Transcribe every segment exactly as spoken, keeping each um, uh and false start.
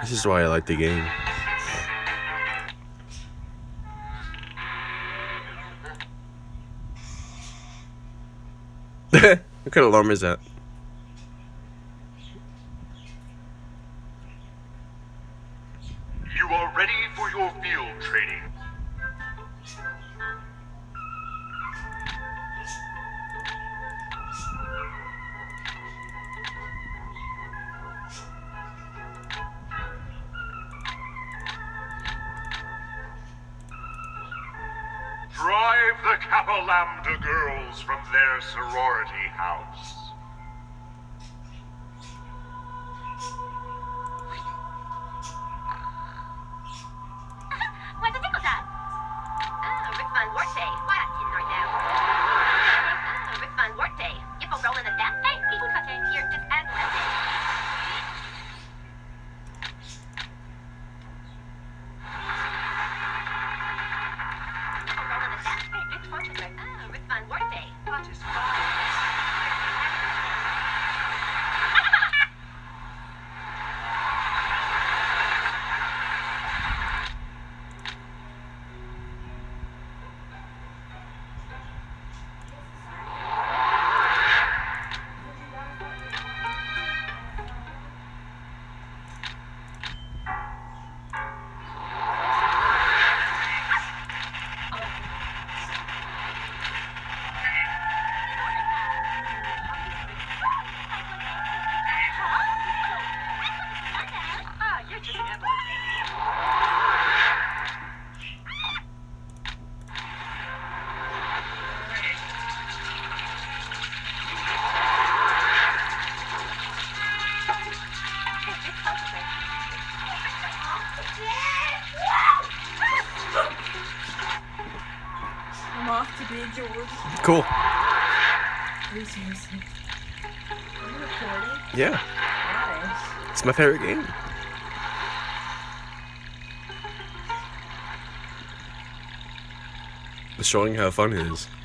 This is why I like the game. What kind of alarm is that? You are ready for your field training. Drive the Kappa Lambda girls from their sorority house. What's a tickle shot? Oh, Rick Von Worte. What in right now? Oh, Rick Von Worte. You for rolling the death thing? People cut in here just as left. Oh, Rick Von Worte. What is I'm off to be George. Cool. Are you seriously? Are you recording? Yeah. Why? It's my favorite game. It's showing how fun it is.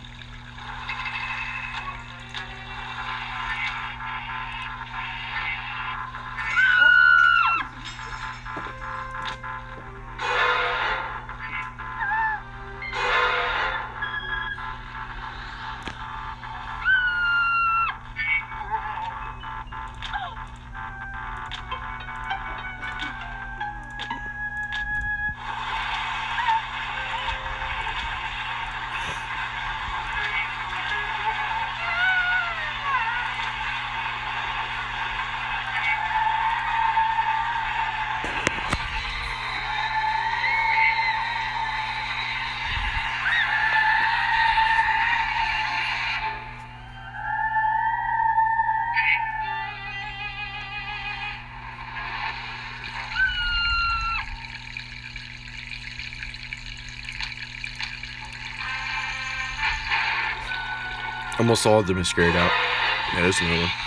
Almost all of them is grayed out. Yeah, there's another one.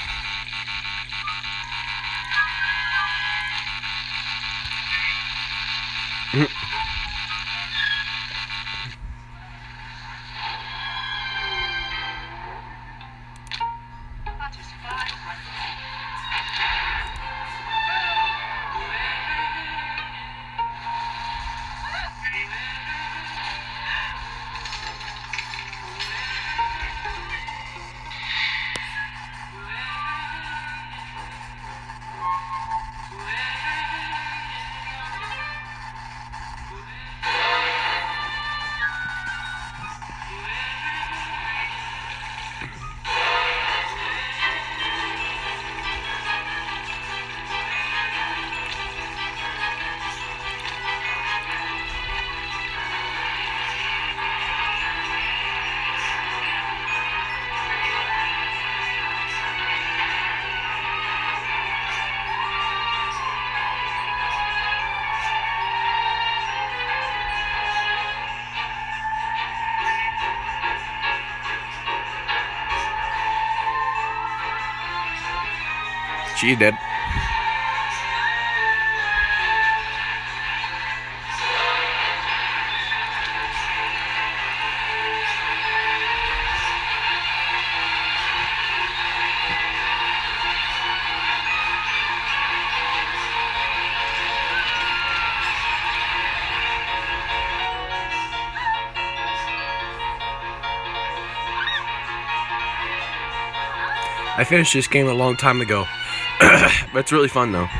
She did. I finished this game a long time ago. But it's really fun though.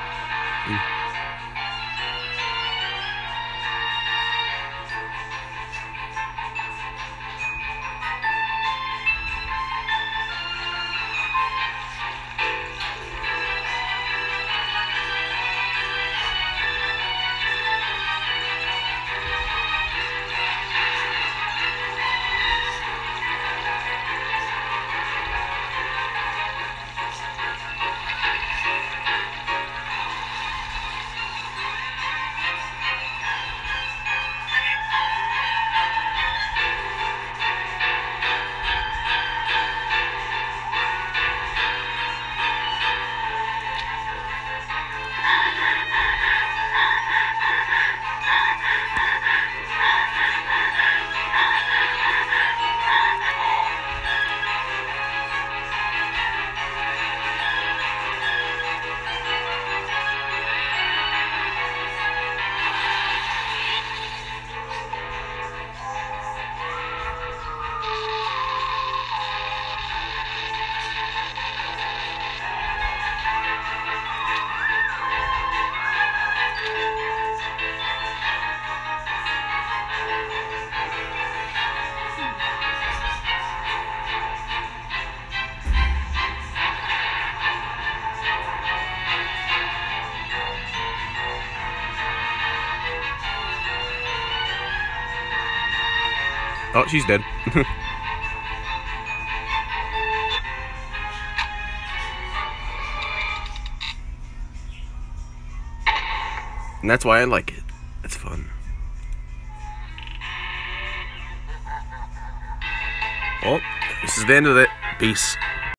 Oh, she's dead. And that's why I like it. It's fun. Well, this is the end of it. Peace.